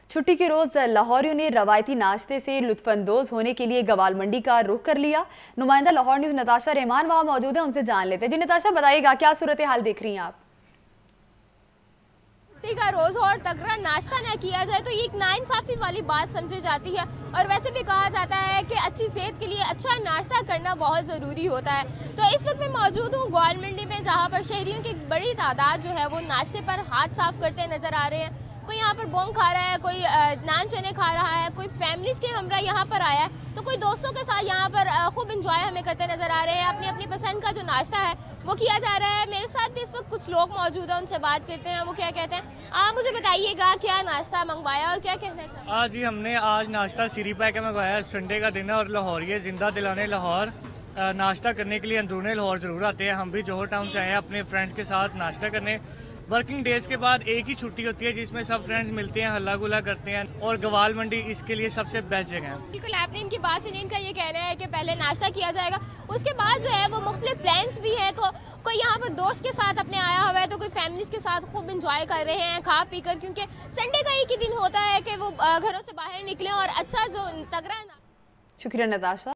छुट्टी के रोज लाहौरियों ने रवायती नाश्ते से लुत्फानंदोज होने के लिए गवाल मंडी का रुख कर लिया। नुमाइंदा लाहौर न्यूज नताशा रहमान वहां मौजूद है, उनसे जान लेते हैं। जी नताशा, बताइएगा क्या सूरत हाल देख रही हैं आप? छुट्टी का रोज और तगड़ा नाश्ता न किया जाए तो ये एक नाइंसाफी वाली बात समझी जाती है। और वैसे भी कहा जाता है कि अच्छी सेहत के लिए अच्छा नाश्ता करना बहुत ज़रूरी होता है। तो इस वक्त मैं मौजूद हूँ गवाल मंडी में, जहाँ पर शहरियों की एक बड़ी तादाद जो है वो नाश्ते पर हाथ साफ करते नजर आ रहे हैं। कोई यहाँ पर बोंग खा रहा है, कोई नान चने खा रहा है, कोई फैमिलीज के हमरा यहाँ पर आया है, तो कोई दोस्तों के साथ यहाँ पर खूब इंजॉय हमें करते नजर आ रहे हैं। अपनी अपनी पसंद का जो नाश्ता है वो किया जा रहा है। मेरे साथ भी इस वक्त कुछ लोग मौजूद हैं, उनसे बात करते हैं वो क्या कहते हैं। आप मुझे बताइएगा क्या नाश्ता मंगवाया और क्या कहना चाहिए? आज जी हमने आज नाश्ता सीरी पैक मंगवाया। संडे का दिन है और लाहौरिये जिंदा दिलाने लाहौर नाश्ता करने के लिए अंदरूनी लाहौर ज़रूर आते हैं। हम भी जौहर टाउन से आए हैं अपने फ्रेंड्स के साथ नाश्ता करने। वर्किंग डेज के बाद एक ही छुट्टी होती है जिसमें सब फ्रेंड्स मिलते हैं, हल्ला गुला करते हैं, और गवाल मंडी इसके लिए सबसे बेस्ट जगह है। बिल्कुल, आपने इनकी बात सुनी। इनका ये कहना है कि पहले नाश्ता किया जाएगा, उसके बाद जो है वो मुख्तलिफ प्लान्स भी हैं। तो कोई यहाँ पर दोस्त के साथ अपने आया हुआ है, तो कोई फैमिलीज के साथ खूब इंजॉय कर रहे हैं खा पी कर, क्योंकि संडे का एक ही दिन होता है कि वो घरों से बाहर निकले और अच्छा जो तगड़ा। शुक्रिया नताशा।